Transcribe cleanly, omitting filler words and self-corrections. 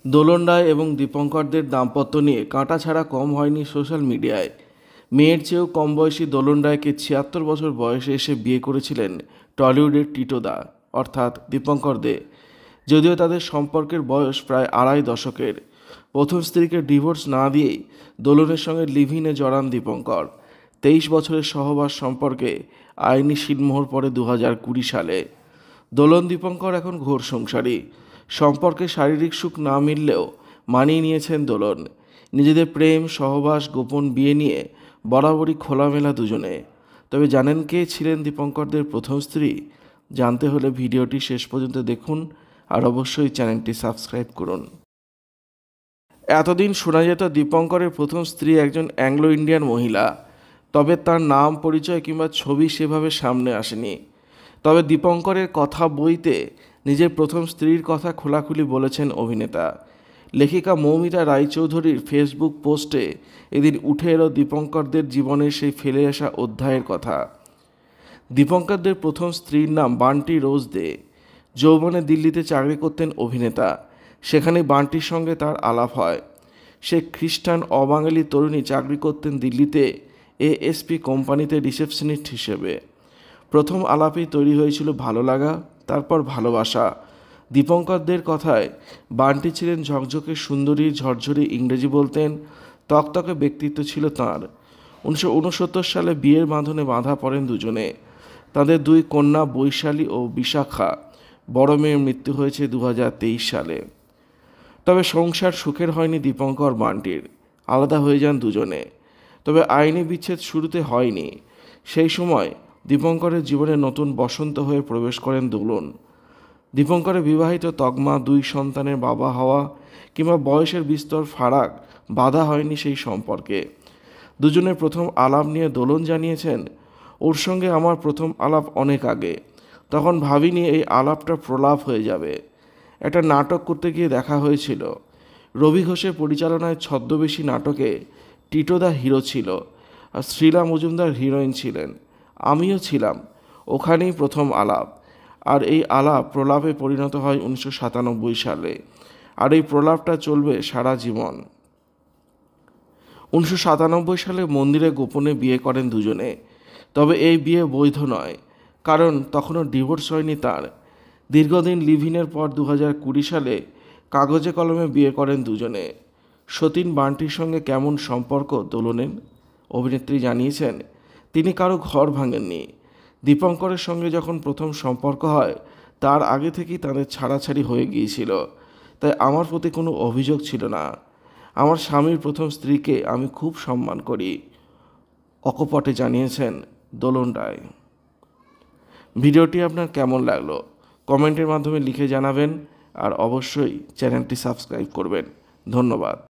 দোলন রায় এবং দীপঙ্করদের দাম্পত্য নিয়ে কাঁটা ছাড়া কম হয়নি সোশ্যাল মিডিয়ায়। মেয়ের চেয়েও কম বয়সী দোলন রায়কে ৭৬ বছর বয়সে এসে বিয়ে করেছিলেন টলিউডের টিটোদা অর্থাৎ দীপঙ্কর দে। যদিও তাদের সম্পর্কের বয়স প্রায় আড়াই দশকের। প্রথম স্ত্রীকে ডিভোর্স না দিয়েই দোলনের সঙ্গে লিভ-ইনে জড়ান দীপঙ্কর। ২৩ বছরের সহবাস সম্পর্কে আইনি সিলমোহর পড়ে ২০২০ সালে। দোলন দীপঙ্কর এখন ঘোর সংসারী। সম্পর্কে শারীরিক সুখ না মিললেও মানিয়ে নিয়েছেন দোলন। নিজেদের প্রেম, সহবাস, গোপন বিয়ে নিয়ে বরাবরই খোলামেলা দুজনে। তবে জানেন কে ছিলেন দীপঙ্করদের প্রথম স্ত্রী? জানতে হলে ভিডিওটি শেষ পর্যন্ত দেখুন আর অবশ্যই চ্যানেলটি সাবস্ক্রাইব করুন। এতদিন শোনা যেত দীপঙ্করের প্রথম স্ত্রী একজন অ্যাংলো ইন্ডিয়ান মহিলা, তবে তার নাম, পরিচয় কিংবা ছবি সেভাবে সামনে আসেনি। তবে দীপঙ্করের কথা বইতে নিজের প্রথম স্ত্রীর কথা খোলাখুলি বলেছেন অভিনেতা। লেখিকা মৌমিতা রায়চৌধুরীর ফেসবুক পোস্টে এদিন উঠে এলো দীপঙ্করদের জীবনের সেই ফেলে আসা অধ্যায়ের কথা। দীপঙ্করদের প্রথম স্ত্রীর নাম বান্টি রোজ দে। যৌবনে দিল্লিতে চাকরি করতেন অভিনেতা। সেখানে বান্টির সঙ্গে তার আলাপ হয়। সে খ্রিস্টান অবাঙালি তরুণী, চাকরি করতেন দিল্লিতে এএসপি কোম্পানিতে রিসেপশনিস্ট হিসেবে। প্রথম আলাপেই তৈরি হয়েছিল ভালো লাগা, তারপর ভালোবাসা। দীপঙ্করদের কথায় বান্টি ছিলেন ঝকঝকে সুন্দরী, ঝরঝরে ইংরেজি বলতেন, তকতকে ব্যক্তিত্ব ছিল তাঁর। 1969 সালে বিয়ের বাঁধনে বাঁধা পড়েন দুজনে। তাদের দুই কন্যা বৈশালী ও বিশাখা। বড় মেয়ের মৃত্যু হয়েছে 2023 সালে। তবে সংসার সুখের হয়নি দীপঙ্কর বান্টির। আলাদা হয়ে যান দুজনে। তবে আইনি বিচ্ছেদ শুরুতে হয়নি। সেই সময় দীপঙ্করের জীবনে নতুন বসন্ত হয়ে প্রবেশ করেন দোলন। দীপঙ্করের বিবাহিত তকমা, দুই সন্তানের বাবা হওয়া কিংবা বয়সের বিস্তর ফারাক বাধা হয়নি সেই সম্পর্কে। দুজনের প্রথম আলাপ নিয়ে দোলন জানিয়েছেন, ওর সঙ্গে আমার প্রথম আলাপ অনেক আগে। তখন ভাবিনি এই আলাপটা প্রলাপ হয়ে যাবে। একটা নাটক করতে গিয়ে দেখা হয়েছিল। রবি ঘোষের পরিচালনায় ছদ্মবেশী নাটকে টিটোদা হিরো ছিল আর শ্রীলা মজুমদার হিরোইন ছিলেন। আমিও ছিলাম। ওখানেই প্রথম আলাপ। আর এই আলাপ প্রলাপে পরিণত হয় 1997 সালে। আর এই প্রলাপটা চলবে সারা জীবন। 1997 সালে মন্দিরে গোপনে বিয়ে করেন দুজনে। তবে এই বিয়ে বৈধ নয়, কারণ তখনও ডিভোর্স হয়নি তার। দীর্ঘদিন লিভ-ইনের পর 2020 সালে কাগজে কলমে বিয়ে করেন দুজনে। সতীন বান্টির সঙ্গে কেমন সম্পর্ক দোলনের? অভিনেত্রী জানিয়েছেন, তিনি কারো ঘর ভাঙেননি। দীপঙ্করের সঙ্গে যখন প্রথম সম্পর্ক হয় তার আগে থেকেই তাদের ছাড়াছাড়ি হয়ে গিয়েছিল। তাই আমার প্রতি কোনো অভিযোগ ছিল না। আমার স্বামীর প্রথম স্ত্রীকে আমি খুব সম্মান করি, অকপটে জানিয়েছেন দোলন রায়। ভিডিওটি আপনার কেমন লাগলো কমেন্টের মাধ্যমে লিখে জানাবেন আর অবশ্যই চ্যানেলটি সাবস্ক্রাইব করবেন। ধন্যবাদ।